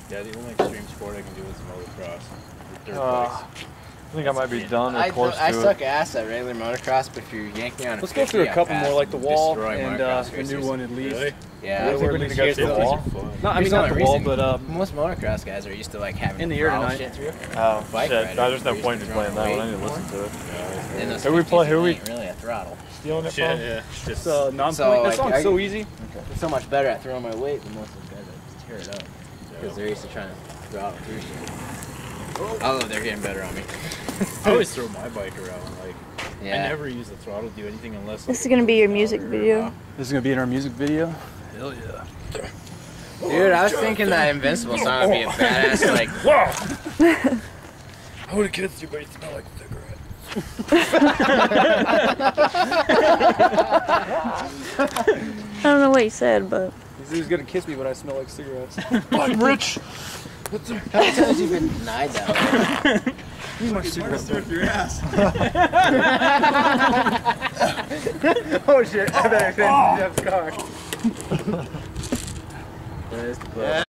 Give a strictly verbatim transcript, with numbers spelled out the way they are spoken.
Yeah, the only extreme sport I can do is motocross. Dirt Uh, bikes. I think I might be done or I, close to I it. suck ass at regular motocross, but if you're yanking on a Let's go fifty, through a I couple pass more, like the and wall destroy and uh, motocross the racers. new one at least. Really? Yeah, I think we need to go here's through the the- wall. These are fun. No, I mean Here's not the the wall, reason. but uh, Most motocross guys are used to like having In the to air plow tonight. shit through. Oh, Bike shit. riders No, there's no used point to in throw playing that weight one. I need to more. listen to it. In those Who we play- fifties, who we- ain't really a throttle. Stealing it Shit, from? yeah. it's Just uh, non-point. So, that like, song's I- so easy. I'm so much better at throwing my weight than most of those guys that tear it up. Because they're used to trying to throttle through shit. Oh, they're getting better on me. I always throw my bike around. Like Yeah. I never use the throttle to do anything unless. This like, is gonna be your it music goes video. down This is gonna be in our music video. or- Hell yeah. Dude, I was thinking that Invincible song would be a badass, like, I would have kissed you, but you smell like cigarettes. I don't know what he said, but He said he was gonna kiss me, but I smell like cigarettes. I'm rich. how many times have you been denied that? Use my cigarette. your ass. Oh shit! I better send Jeff's car. That is the